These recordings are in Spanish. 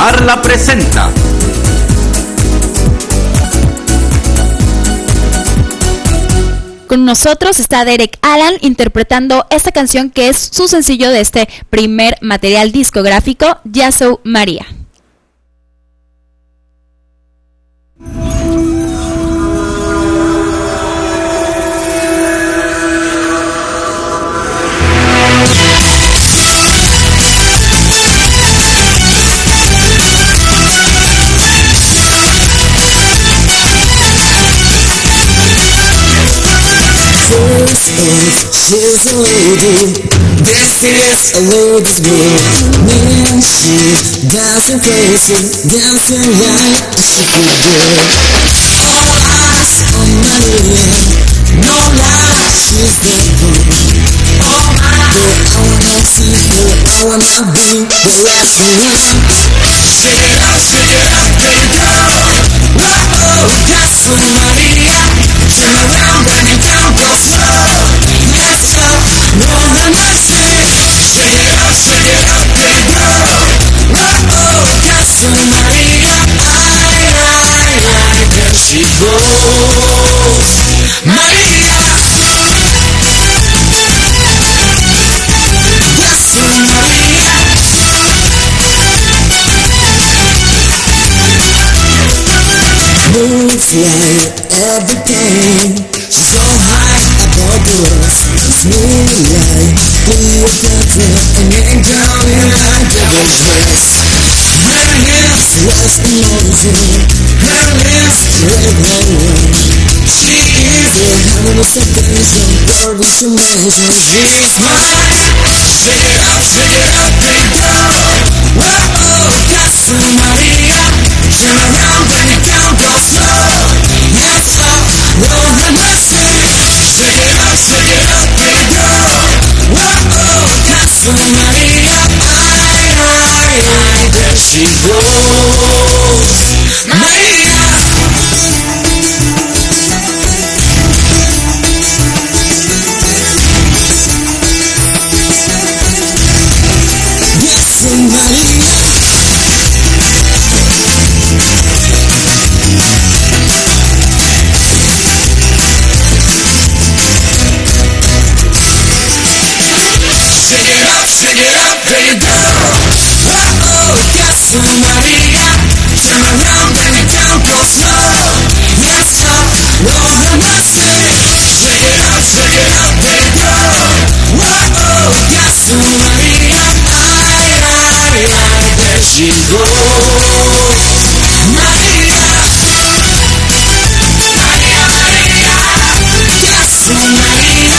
Carla presenta. Con nosotros está Derek Alan interpretando esta canción que es su sencillo de este primer material discográfico, Yazoo María. She's a lady, this is a lady's world. When she's dancing crazy, dancing like a sexy girl. All eyes on Maria, no lie, she's that girl. Oh my, girl, I wanna see her, I wanna be the last one. Shake it up, baby girl. Whoa, that's so Maria. Turn around, bring it down, go slow. Let's go, no mercy. Shake it up, baby girl. Whoa, that's so Maria. Ay, there she goes. Maria. That's so Maria. Moves like everything. She's so high above the rest. Smooth like Cleopatra, an angel in a devil's dress. Her hips was amazing. Her lips red wine. She is a harmless attention, worthy to measure. She's mine. Shake it up, big girl. Whoa, that's Maria. Turn around, bring it down, go slow. Let's go, no mercy. Shake it up, big girl. Whoa, that's Maria. Ay, there she goes. Maria. Yes, Maria. Shake it up, baby girl. Whoa, that's Maria. Turn around, bring it down, go slow. Let's go, no mercy. Shake it up, baby girl. Whoa, that's Maria. Ay, there she goes. Maria. Maria, that's Maria.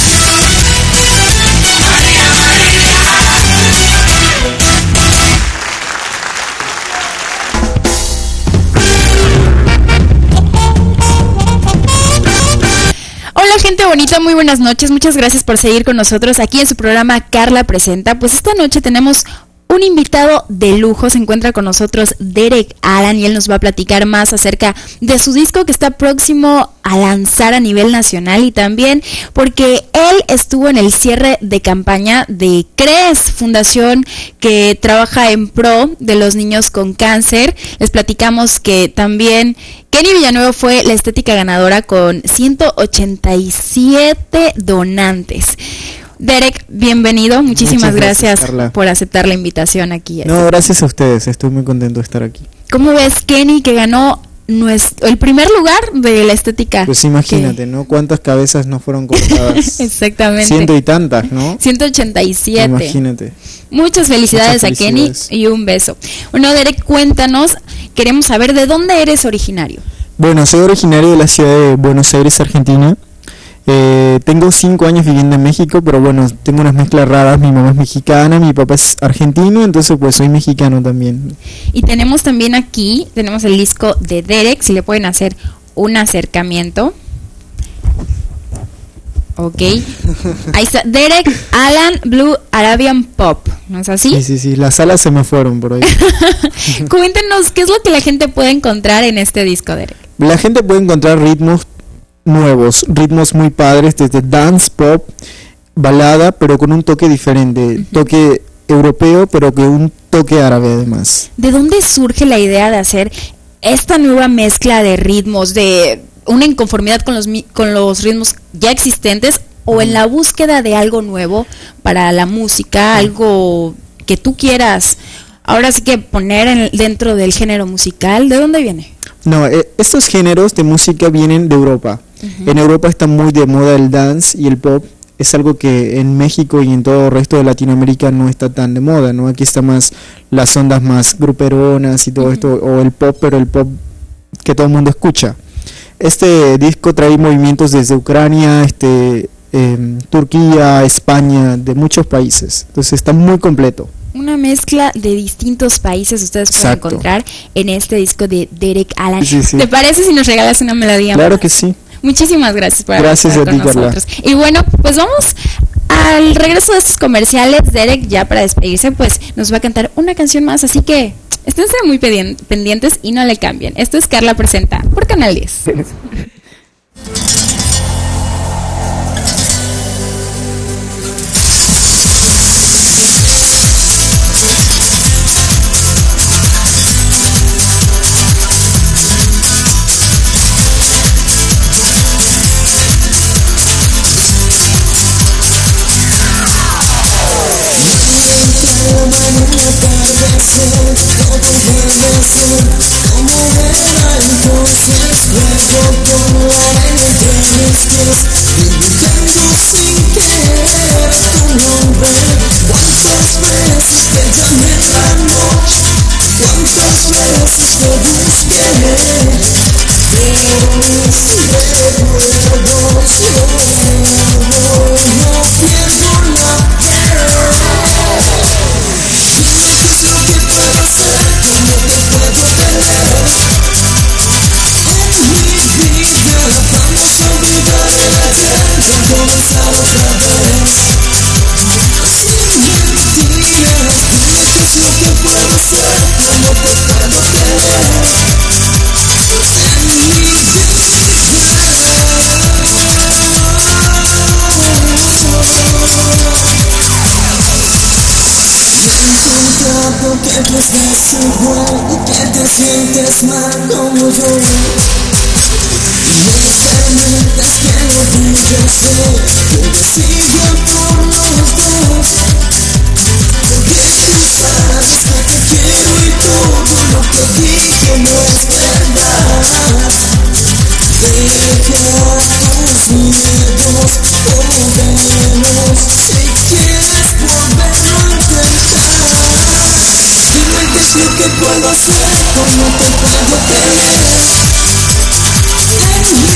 Hola gente bonita, muy buenas noches, muchas gracias por seguir con nosotros aquí en su programa Carla Presenta. Pues esta noche tenemos un invitado de lujo, se encuentra con nosotros Derek Alan y él nos va a platicar más acerca de su disco que está próximo a lanzar a nivel nacional y también porque él estuvo en el cierre de campaña de CREES, fundación que trabaja en pro de los niños con cáncer. Les platicamos que también Kenny Villanueva fue la estética ganadora con 187 donantes. Derek, bienvenido. Muchísimas gracias por aceptar la invitación aquí. No, gracias a ustedes. Estoy muy contento de estar aquí. ¿Cómo ves, Kenny, que ganó el primer lugar de la estética? Pues imagínate, ¿no? ¿Cuántas cabezas no fueron cortadas? Exactamente. 100 y tantas, ¿no? 187. Imagínate. Muchas felicidades a Kenny y un beso. Bueno, Derek, cuéntanos. Queremos saber de dónde eres originario. Bueno, soy originario de la ciudad de Buenos Aires, Argentina. Tengo 5 años viviendo en México, pero bueno, tengo unas mezclas raras. Mi mamá es mexicana, mi papá es argentino, entonces pues soy mexicano también. Y tenemos también aquí, tenemos el disco de Derek, si le pueden hacer un acercamiento. Ok, ahí está, Derek Alan Blue Arabian Pop, ¿no es así? Sí, las alas se me fueron por ahí. Cuéntenos, ¿qué es lo que la gente puede encontrar en este disco, Derek? La gente puede encontrar ritmos nuevos, ritmos muy padres, desde dance, pop, balada, pero con un toque diferente, toque europeo, pero que un toque árabe además. ¿De dónde surge la idea de hacer esta nueva mezcla de ritmos, de una inconformidad con los ritmos ya existentes o en la búsqueda de algo nuevo para la música, algo que tú quieras ahora sí que poner dentro del género musical? ¿De dónde viene? No, estos géneros de música vienen de Europa. En Europa está muy de moda el dance y el pop. Es algo que en México y en todo el resto de Latinoamérica no está tan de moda, ¿no? Aquí está más las ondas más gruperonas y todo esto, o el pop, pero el pop que todo el mundo escucha. Este disco trae movimientos desde Ucrania, Turquía, España, de muchos países. Entonces está muy completo. Una mezcla de distintos países ustedes pueden Exacto. encontrar en este disco de Derek Alan. Sí, sí. ¿Te parece si nos regalas una melodía? Claro que sí. Muchísimas gracias por haber Gracias estado a ti, con Carla. nosotros. Y bueno, pues vamos al regreso de estos comerciales. Derek, ya para despedirse, pues nos va a cantar una canción más, así que estén muy pendientes y no le cambien. Esto es Carla Presenta por Canal 10. Que tú estás igual y que te sientes mal como yo. No permitas que lo digas, que decidan por los dos. Porque tú sabes que te quiero y todo lo que dije no es verdad. Deja tus miedos, volvemos si quieres volverlo a intentar. Dime qué es lo que puedo hacer, cómo te puedo tener en mi